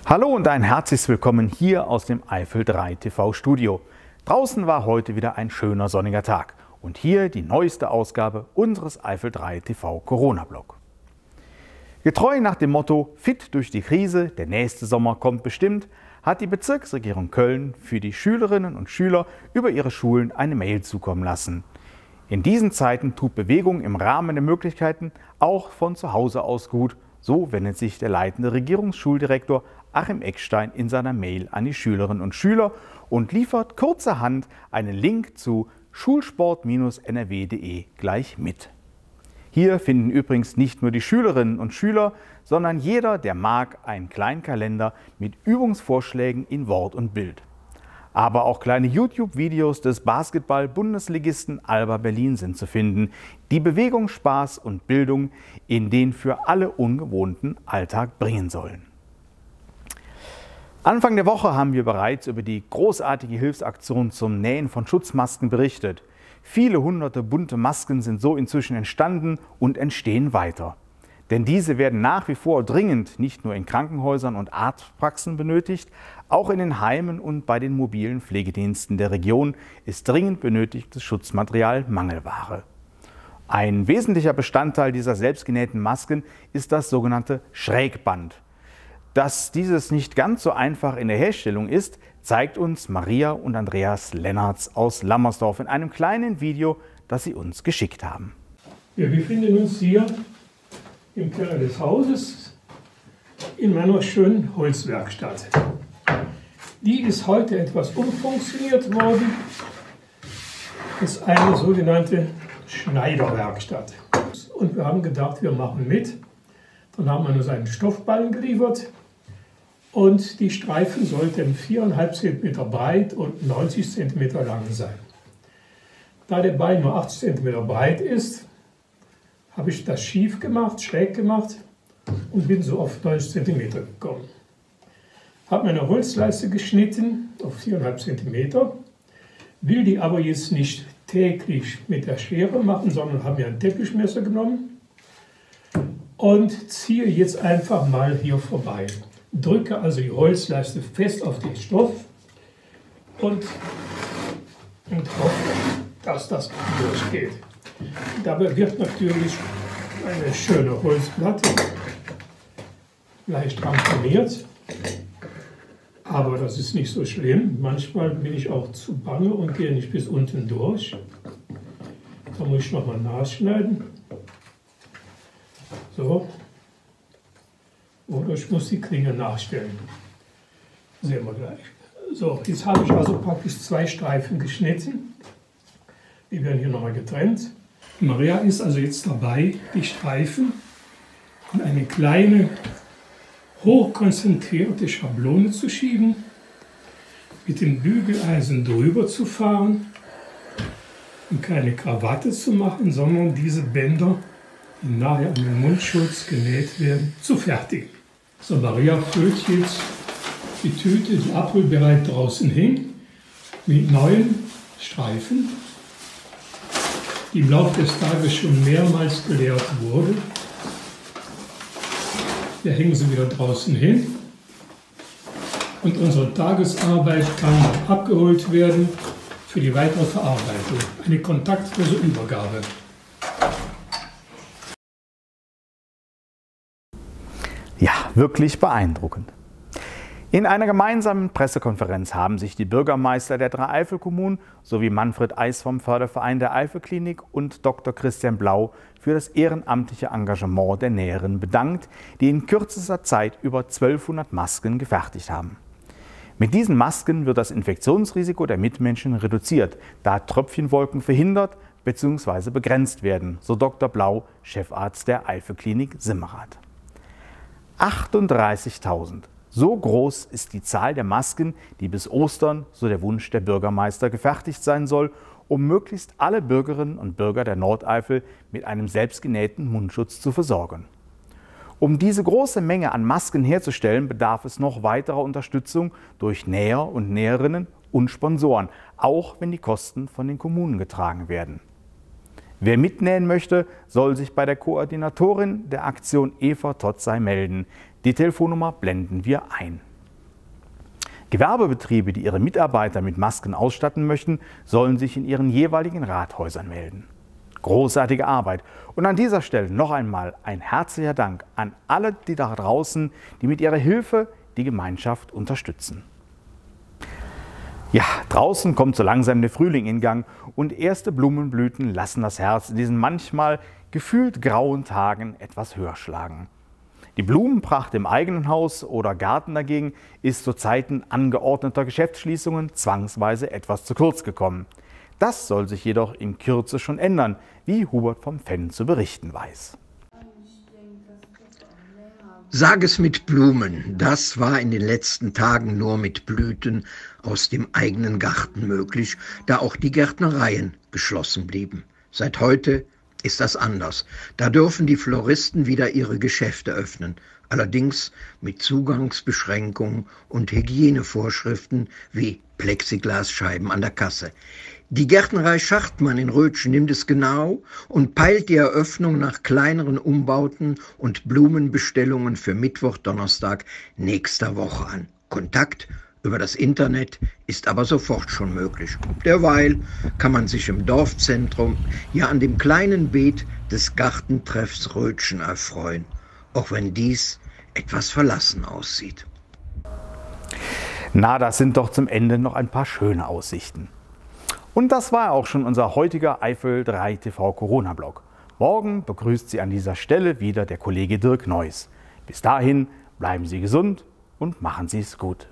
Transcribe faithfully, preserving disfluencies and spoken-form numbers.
Hallo und ein herzliches Willkommen hier aus dem Eifel drei T V-Studio. Draußen war heute wieder ein schöner sonniger Tag und hier die neueste Ausgabe unseres Eifel drei T V-Corona-Blog. Getreu nach dem Motto Fit durch die Krise, der nächste Sommer kommt bestimmt, hat die Bezirksregierung Köln für die Schülerinnen und Schüler über ihre Schulen eine Mail zukommen lassen. In diesen Zeiten tut Bewegung im Rahmen der Möglichkeiten auch von zu Hause aus gut. So wendet sich der leitende Regierungsschuldirektor Achim Eckstein in seiner Mail an die Schülerinnen und Schüler und liefert kurzerhand einen Link zu schulsport Bindestrich N R W Punkt de gleich mit. Hier finden übrigens nicht nur die Schülerinnen und Schüler, sondern jeder, der mag, einen kleinen Kalender mit Übungsvorschlägen in Wort und Bild. Aber auch kleine YouTube-Videos des Basketball-Bundesligisten Alba Berlin sind zu finden, die Bewegung, Spaß und Bildung in den für alle ungewohnten Alltag bringen sollen. Anfang der Woche haben wir bereits über die großartige Hilfsaktion zum Nähen von Schutzmasken berichtet. Viele hunderte bunte Masken sind so inzwischen entstanden und entstehen weiter. Denn diese werden nach wie vor dringend nicht nur in Krankenhäusern und Arztpraxen benötigt, auch in den Heimen und bei den mobilen Pflegediensten der Region ist dringend benötigtes Schutzmaterial Mangelware. Ein wesentlicher Bestandteil dieser selbstgenähten Masken ist das sogenannte Schrägband. Dass dieses nicht ganz so einfach in der Herstellung ist, zeigt uns Maria und Andreas Lennartz aus Lammersdorf in einem kleinen Video, das sie uns geschickt haben. Wir befinden uns hier im Keller des Hauses in meiner schönen Holzwerkstatt. Die ist heute etwas umfunktioniert worden. Das ist eine sogenannte Schneiderwerkstatt. Und wir haben gedacht, wir machen mit. Dann haben wir uns einen Stoffballen geliefert. Und die Streifen sollten vier Komma fünf Zentimeter breit und neunzig Zentimeter lang sein. Da der Ballen nur achtzig Zentimeter breit ist, habe ich das schief gemacht, schräg gemacht und bin so auf neunzig Zentimeter gekommen. Habe meine Holzleiste geschnitten auf vier Komma fünf Zentimeter, will die aber jetzt nicht täglich mit der Schere machen, sondern habe mir ein Teppichmesser genommen und ziehe jetzt einfach mal hier vorbei. Drücke also die Holzleiste fest auf den Stoff und, und hoffe, dass das durchgeht. Dabei wird natürlich eine schöne Holzplatte leicht ramponiert, aber das ist nicht so schlimm. Manchmal bin ich auch zu bange und gehe nicht bis unten durch. Da muss ich nochmal nachschneiden. So. Oder ich muss die Klinge nachstellen. Sehen wir gleich. So, jetzt habe ich also praktisch zwei Streifen geschnitten. Die werden hier nochmal getrennt. Maria ist also jetzt dabei, die Streifen in eine kleine, hochkonzentrierte Schablone zu schieben, mit dem Bügeleisen drüber zu fahren und keine Krawatte zu machen, sondern diese Bänder, die nachher an den Mundschutz genäht werden, zu fertigen. So, Maria füllt jetzt die Tüte, die abholbereit draußen hin, mit neuen Streifen, die im Laufe des Tages schon mehrmals geleert wurde. Wir hängen sie wieder draußen hin und unsere Tagesarbeit kann abgeholt werden für die weitere Verarbeitung. Eine kontaktlose Übergabe. Ja, wirklich beeindruckend. In einer gemeinsamen Pressekonferenz haben sich die Bürgermeister der drei Eifel-Kommunen sowie Manfred Eis vom Förderverein der Eifelklinik und Doktor Christian Blau für das ehrenamtliche Engagement der Näherinnen bedankt, die in kürzester Zeit über zwölfhundert Masken gefertigt haben. Mit diesen Masken wird das Infektionsrisiko der Mitmenschen reduziert, da Tröpfchenwolken verhindert bzw. begrenzt werden, so Doktor Blau, Chefarzt der Eifelklinik Simmerath. achtunddreißigtausend. So groß ist die Zahl der Masken, die bis Ostern, so der Wunsch der Bürgermeister, gefertigt sein soll, um möglichst alle Bürgerinnen und Bürger der Nordeifel mit einem selbstgenähten Mundschutz zu versorgen. Um diese große Menge an Masken herzustellen, bedarf es noch weiterer Unterstützung durch Näher und Näherinnen und Sponsoren, auch wenn die Kosten von den Kommunen getragen werden. Wer mitnähen möchte, soll sich bei der Koordinatorin der Aktion Eva Totzey melden. Die Telefonnummer blenden wir ein. Gewerbebetriebe, die ihre Mitarbeiter mit Masken ausstatten möchten, sollen sich in ihren jeweiligen Rathäusern melden. Großartige Arbeit. Und an dieser Stelle noch einmal ein herzlicher Dank an alle, die da draußen, die mit ihrer Hilfe die Gemeinschaft unterstützen. Ja, draußen kommt so langsam der Frühling in Gang und erste Blumenblüten lassen das Herz in diesen manchmal gefühlt grauen Tagen etwas höher schlagen. Die Blumenpracht im eigenen Haus oder Garten dagegen ist zu Zeiten angeordneter Geschäftsschließungen zwangsweise etwas zu kurz gekommen. Das soll sich jedoch in Kürze schon ändern, wie Hubert vom Fenn zu berichten weiß. Sag es mit Blumen, das war in den letzten Tagen nur mit Blüten aus dem eigenen Garten möglich, da auch die Gärtnereien geschlossen blieben. Seit heute ist das anders. Da dürfen die Floristen wieder ihre Geschäfte öffnen, allerdings mit Zugangsbeschränkungen und Hygienevorschriften wie Plexiglasscheiben an der Kasse. Die Gärtnerei Schachtmann in Rötschen nimmt es genau und peilt die Eröffnung nach kleineren Umbauten und Blumenbestellungen für Mittwoch, Donnerstag nächster Woche an. Kontakt über das Internet ist aber sofort schon möglich. Derweil kann man sich im Dorfzentrum, ja an dem kleinen Beet des Gartentreffs Rötschen erfreuen, auch wenn dies etwas verlassen aussieht. Na, das sind doch zum Ende noch ein paar schöne Aussichten. Und das war auch schon unser heutiger Eifel drei T V Corona-Blog. Morgen begrüßt Sie an dieser Stelle wieder der Kollege Dirk Neuss. Bis dahin bleiben Sie gesund und machen Sie es gut.